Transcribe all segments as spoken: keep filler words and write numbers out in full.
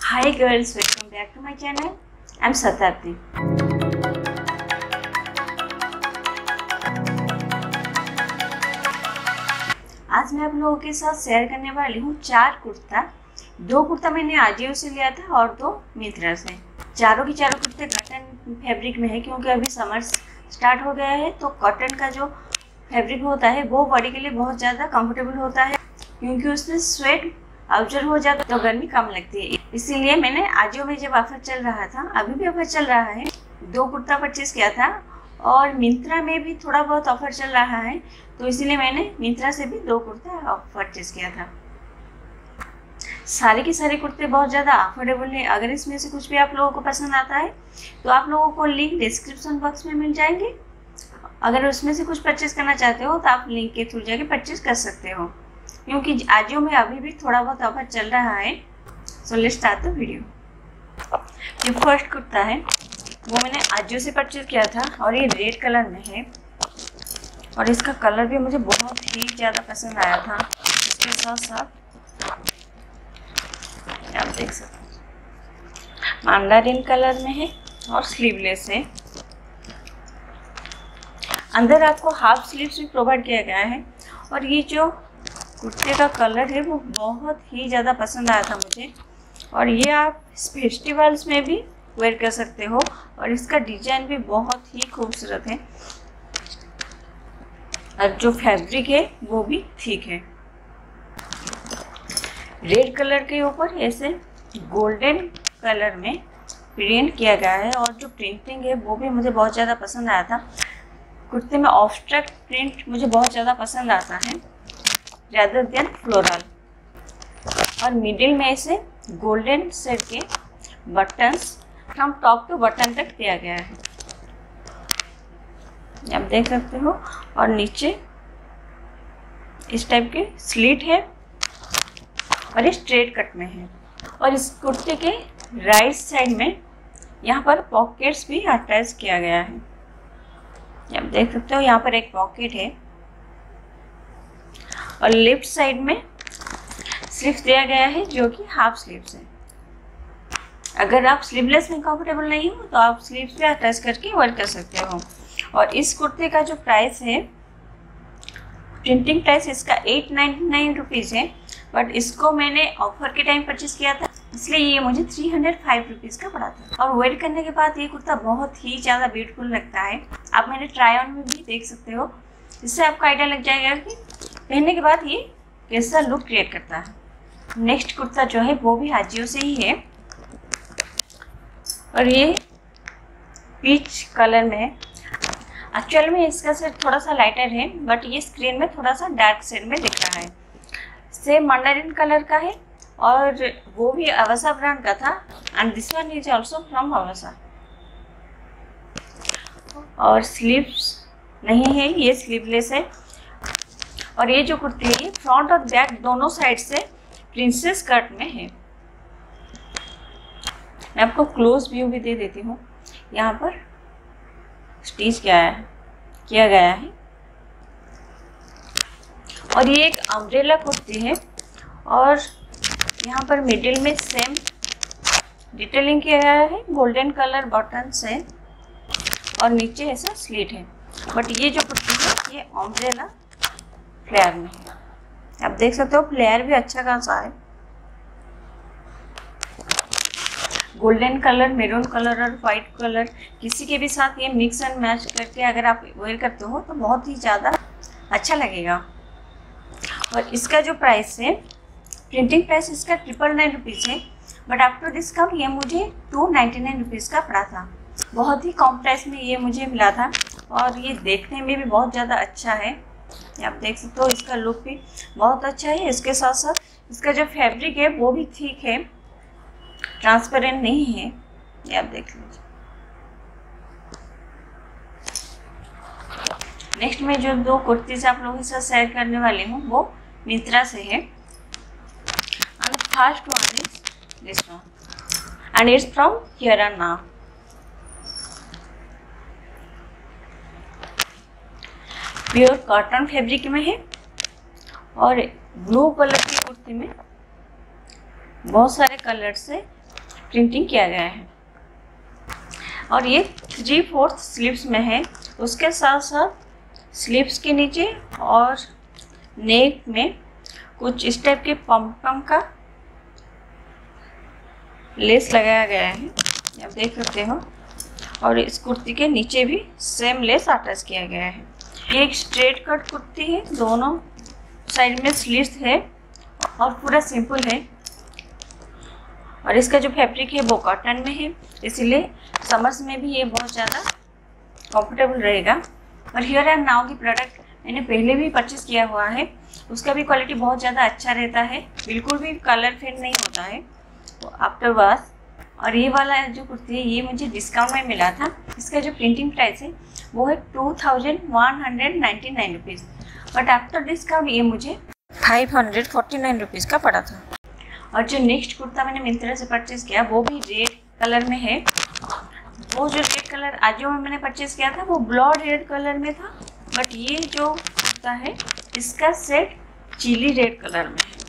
Hi girls, welcome back to my channel. I'm Satabdi. आज मैं आप लोगों के साथ शेयर करने वाली हूँ चार कुर्ता। दो कुर्ता मैंने आजियो से लिया था और दो मिंत्रा से। चारों की चारों कुर्ते कॉटन फैब्रिक में है क्योंकि अभी समर स्टार्ट हो गया है, तो कॉटन का जो फैब्रिक होता है वो बॉडी के लिए बहुत ज़्यादा कंफर्टेबल होता है क्योंकि उसमें स्वेट ऑब्जर्व हो जाता है तो गर्मी कम लगती है। इसीलिए मैंने आजियो में जब ऑफर चल रहा था, अभी भी ऑफर चल रहा है, दो कुर्ता परचेज किया था और मिंत्रा में भी थोड़ा बहुत ऑफर चल रहा है, तो इसीलिए मैंने मिंत्रा से भी दो कुर्ता परचेज किया था। सारे के सारे कुर्ते बहुत ज़्यादा अफोर्डेबल है। अगर इसमें से कुछ भी आप लोगों को पसंद आता है तो आप लोगों को लिंक डिस्क्रिप्शन बॉक्स में मिल जाएंगे। अगर उसमें से कुछ परचेज करना चाहते हो तो आप लिंक के थ्रू जाके परचेज कर सकते हो क्योंकि आजियो में अभी भी थोड़ा बहुत ऑफर चल रहा है। So let's start the video. जो फर्स्ट कुर्ता है वो मैंने आजियो से परचेज किया था और ये रेड कलर में है और इसका कलर भी मुझे बहुत ही ज़्यादा पसंद आया था। इसके साथ साथ आप देख सकते हैं मांडारिन कलर में है और स्लीवलेस है। अंदर आपको हाफ स्लीव्स भी प्रोवाइड किया गया है और ये जो कुर्ते का कलर है वो बहुत ही ज़्यादा पसंद आया था मुझे और ये आप फेस्टिवल्स में भी वेयर कर सकते हो और इसका डिजाइन भी बहुत ही खूबसूरत है और जो फैब्रिक है वो भी ठीक है। रेड कलर के ऊपर ऐसे गोल्डन कलर में प्रिंट किया गया है और जो प्रिंटिंग है वो भी मुझे बहुत ज़्यादा पसंद आया था। कुर्ते में ऑब्स्ट्रैक्ट प्रिंट मुझे बहुत ज़्यादा पसंद आता है ज़्यादा देन फ्लोरल, और मिडिल में ऐसे गोल्डन शेड के buttons from top to button तक दिया गया है, आप देख सकते हो। और नीचे इस टाइप के स्लिट है और ये स्ट्रेट कट में है और इस कुर्ते के राइट साइड में यहाँ पर पॉकेट्स भी अटैच किया गया है, आप देख सकते हो। यहाँ पर एक पॉकेट है और लेफ्ट साइड में स्लीव्स दिया गया है जो कि हाफ स्लीव्स है। अगर आप स्लीवलेस में कंफर्टेबल नहीं हो तो आप स्लीव्स भी अटैच करके वेयर कर सकते हो। और इस कुर्ते का जो प्राइस है, प्रिंटिंग प्राइस इसका एट नाइन्टी नाइन रुपीज़ है, बट इसको मैंने ऑफर के टाइम परचेज किया था इसलिए ये मुझे थ्री हंड्रेड फाइव रुपीज़ का पड़ा था। और वेयर करने के बाद ये कुर्ता बहुत ही ज़्यादा ब्यूटीफुल लगता है। आप मैंने ट्राई ऑन में भी देख सकते हो, इससे आपको आइडिया लग जाएगा कि पहनने के बाद ये कैसा लुक क्रिएट करता है। नेक्स्ट कुर्ता जो है वो भी आजियो से ही है और ये पीच कलर में है। एक्चुअल में इसका शेड थोड़ा सा लाइटर है बट ये स्क्रीन में थोड़ा सा डार्क शेड में दिख रहा है। सेम मंडारिन कलर का है और वो भी अवसा ब्रांड का था and this one is also from Avaasa. और स्लीव्स नहीं है, ये स्लीवलेस है। और ये जो कुर्ती है ये फ्रंट और बैक दोनों साइड से प्रिंसेस कट में है। मैं आपको क्लोज व्यू भी दे देती हूँ। यहाँ पर स्टिच किया है किया गया है और ये एक अम्ब्रेला कुर्ती है और यहाँ पर मिडिल में सेम डिटेलिंग किया गया है, गोल्डन कलर बटन से और नीचे ऐसा स्लिट है। बट ये जो कुर्ती है ये अम्ब्रेला फ्लेयर में है, आप देख सकते हो। फ्लेयर भी अच्छा खासा है। गोल्डन कलर, मैरून कलर और वाइट कलर किसी के भी साथ ये मिक्स एंड मैच करके अगर आप वेयर करते हो तो बहुत ही ज़्यादा अच्छा लगेगा। और इसका जो प्राइस है, प्रिंटिंग प्राइस इसका ट्रिपल नाइन रुपीज़ है, बट आफ्टर डिस्काउंट ये मुझे टू नाइन्टी नाइन रुपीज़ का पड़ा था। बहुत ही कम प्राइस में ये मुझे मिला था और ये देखने में भी बहुत ज़्यादा अच्छा है, आप देख सकते हो। इसका लुक भी बहुत अच्छा है। इसके साथ साथ इसका जो फैब्रिक है वो भी ठीक है, ट्रांसपेरेंट नहीं है, ये आप देख लीजिए। नेक्स्ट में जो दो कुर्तीज आप लोगों के साथ शेयर करने वाली हूँ वो मिंत्रा से है and first one is this one and it's from here and now. Pure cotton fabric में है और ब्लू कलर की कुर्ती में बहुत सारे कलर से प्रिंटिंग किया गया है। और ये थ्री फोर्थ स्लीव्स में है। उसके साथ साथ स्लीव्स के नीचे और नेक में कुछ इस टाइप के पम पम का लेस लगाया गया है, आप देख सकते हो। और इस कुर्ती के नीचे भी सेम लेस अटैच किया गया है। ये एक स्ट्रेट कट कुर्ती है, दोनों साइड में स्लीव्स है और पूरा सिंपल है। और इसका जो फैब्रिक है वो कॉटन में है, इसलिए समर्स में भी ये बहुत ज़्यादा कंफर्टेबल रहेगा। और हियर एंड नाउ की प्रोडक्ट मैंने पहले भी परचेस किया हुआ है, उसका भी क्वालिटी बहुत ज़्यादा अच्छा रहता है, बिल्कुल भी कलर फेड नहीं होता है आफ्टर वॉश। और ये वाला जो कुर्ती है ये मुझे डिस्काउंट में मिला था। इसका जो प्रिंटिंग प्राइस है वो है two thousand one hundred ninety nine rupees, but after discount ये मुझे five hundred forty nine rupees का पड़ा था। और जो नेक्स्ट कुर्ता मैंने मिंत्रा से परचेज़ किया वो भी रेड कलर में है। वो जो रेड कलर आजियो में मैंने परचेज़ किया था वो ब्लड रेड कलर में था, बट ये जो कुर्ता है इसका सेट चिली रेड कलर में है।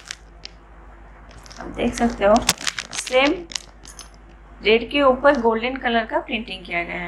आप देख सकते हो सेम रेड के ऊपर गोल्डन कलर का प्रिंटिंग किया गया है।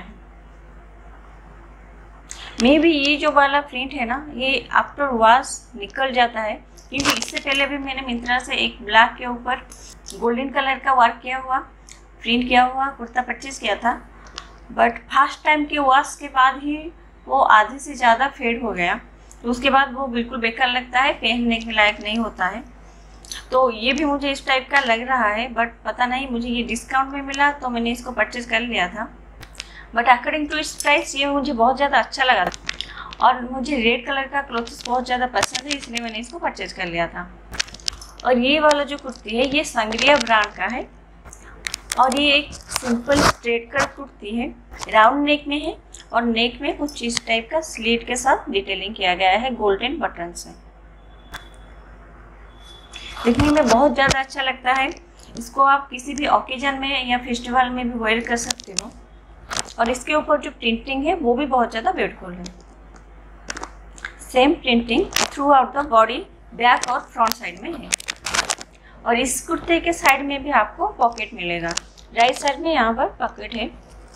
मे भी ये जो वाला प्रिंट है ना ये आफ्टर वॉश निकल जाता है, क्योंकि इससे पहले भी मैंने मिंत्रा से एक ब्लैक के ऊपर गोल्डन कलर का वर्क किया हुआ प्रिंट किया हुआ कुर्ता परचेज़ किया था, बट फर्स्ट टाइम के वॉश के बाद ही वो आधे से ज़्यादा फेड हो गया, तो उसके बाद वो बिल्कुल बेकार लगता है, पहनने के लायक नहीं होता है। तो ये भी मुझे इस टाइप का लग रहा है, बट पता नहीं मुझे ये डिस्काउंट में मिला तो मैंने इसको परचेज़ कर लिया था। बट अकॉर्डिंग टू इस प्राइस ये मुझे बहुत ज़्यादा अच्छा लगा था और मुझे रेड कलर का क्लॉथ्स बहुत ज़्यादा पसंद है, इसलिए मैंने इसको परचेज़ कर लिया था। और ये वाला जो कुर्ती है ये संग्रिया ब्रांड का है और ये एक सिंपल स्ट्रेट कट कुर्ती है, राउंड नेक में है और नेक में कुछ इस टाइप का स्लीट के साथ डिटेलिंग किया गया है गोल्डन बटन से। देखने में बहुत ज़्यादा अच्छा लगता है। इसको आप किसी भी ओकेजन में या फेस्टिवल में भी वेयर कर सकते हो। और इसके ऊपर जो प्रिंटिंग है वो भी बहुत ज़्यादा ब्यूटीफुल है। Same printing throughout the body back और फ्रंट साइड में है। और इस कुर्ते के साइड में भी आपको पॉकेट मिलेगा, राइट साइड में यहाँ पर पॉकेट है।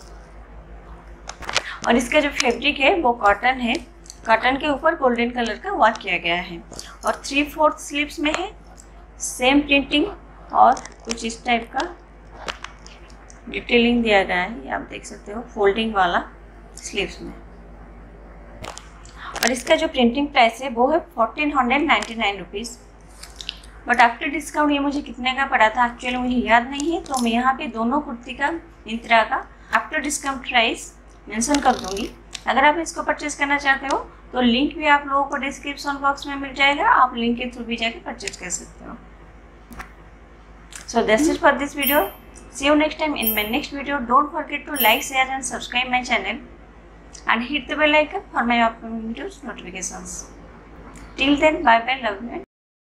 और इसका जो फैब्रिक है वो कॉटन है, कॉटन के ऊपर गोल्डन कलर का वर्क किया गया है और थ्री फोर्थ स्लीव्स में है। सेम प्रिंटिंग और कुछ इस टाइप का डिटेलिंग दिया गया है, ये आप देख सकते हो फोल्डिंग वाला स्लीव्स में। और इसका जो प्रिंटिंग प्राइस है वो है fourteen hundred ninety nine rupees, but after discount ये मुझे कितने का पड़ा था एक्चुअली मुझे याद नहीं है, तो मैं यहाँ पे दोनों कुर्ती का मिंत्रा का आफ्टर डिस्काउंट प्राइस मेंशन कर दूँगी। अगर आप इसको परचेज़ करना चाहते हो तो लिंक भी आप लोगों को डिस्क्रिप्शन बॉक्स में मिल जाएगा, आप लिंक के थ्रू भी जाके परचेज कर सकते हो। So that's it for this video, see you next time in my next video. Don't forget to like, share and subscribe my channel and hit the bell icon for my upcoming videos notifications. Till then, bye bye, love you.